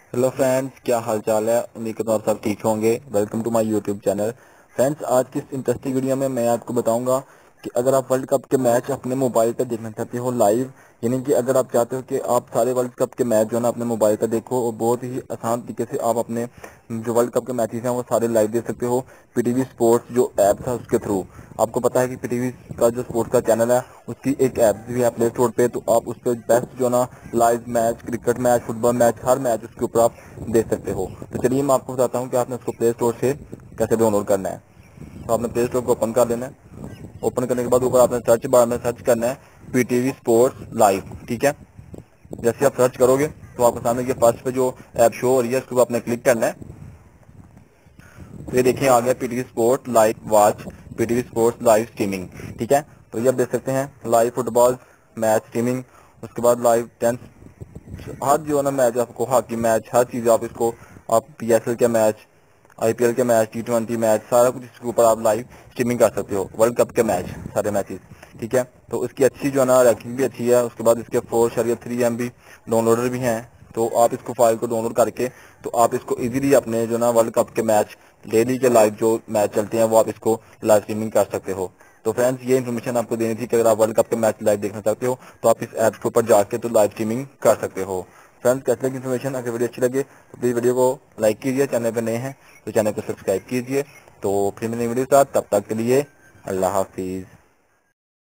Hello friends, क्या हाल चाल है। उम्मीद करता हूँ आप सब ठीक होंगे। Welcome to my YouTube channel. Friends, आज की इस इंटरेस्टिंग वीडियो में मैं आपको बताऊंगा कि अगर आप वर्ल्ड कप के मैच अपने मोबाइल पर देखना चाहते हो लाइव, यानी कि अगर आप चाहते हो कि आप सारे वर्ल्ड कप के मैच जो है ना अपने मोबाइल पर देखो और बहुत ही आसान तरीके से आप अपने जो वर्ल्ड कप के मैचेस हैं वो सारे लाइव देख सकते हो पीटीवी स्पोर्ट्स जो ऐप था उसके थ्रू। आपको पता है कि पीटीवी का जो स्पोर्ट्स का चैनल है उसकी एक ऐप भी है प्ले स्टोर पे, तो आप उस पर बेस्ट जो ना live match, cricket match, football match, हर मैच उसके ऊपर आप देख सकते हो। तो चलिए मैं आपको बताता हूँ कि आपने उसको प्ले स्टोर से कैसे डाउनलोड करना है। तो आपने प्ले स्टोर को ओपन कर लेना है। ओपन करने के बाद ऊपर आपने सर्च बार में सर्च करना है पीटीवी स्पोर्ट्स लाइव। ठीक है, जैसे आप सर्च करोगे तो आपके सामने ये फर्स्ट पे जो ऐप शो हो रही है उसके ऊपर आपने क्लिक करना है। तो ये देखिए आ गया PTV sport live watch, PTV sports live streaming. ठीक है, तो ये आप देख सकते हैं लाइव फुटबॉल मैच स्ट्रीमिंग, उसके बाद लाइव टेंस, हर जो है ना मैच आपको, हॉकी मैच, हर चीज आप इसको, आप पीएसएल के मैच, आईपीएल के मैच, टी20 मैच, सारा कुछ इसके ऊपर आप लाइव स्ट्रीमिंग कर सकते हो। वर्ल्ड कप के मैच सारे मैचेस। ठीक है, तो इसकी अच्छी जो है ना रैंकिंग भी अच्छी है। उसके बाद इसके 4.3 MB डाउनलोडर भी हैं। तो आप इसको फाइल को डाउनलोड करके तो आप इसको इजीली अपने जो ना वर्ल्ड कप के मैच, डेली के लाइव जो मैच चलते हैं वो आप इसको लाइव स्ट्रीमिंग कर सकते हो। तो फ्रेंड्स, ये इन्फॉर्मेशन आपको देनी थी कि अगर आप वर्ल्ड कप के मैच लाइव देखना चाहते हो तो आप इस ऐप के ऊपर जाके तो लाइव स्ट्रीमिंग कर सकते हो। फ्रेंड्स, कैसे लगी इन्फॉर्मेशन? अगर वीडियो अच्छी लगे तो प्लीज वीडियो को लाइक कीजिए, चैनल पर नए हैं तो चैनल को सब्सक्राइब कीजिए। तो फिर मिलेंगे वीडियो के साथ, तब तक के लिए अल्लाह हाफिज।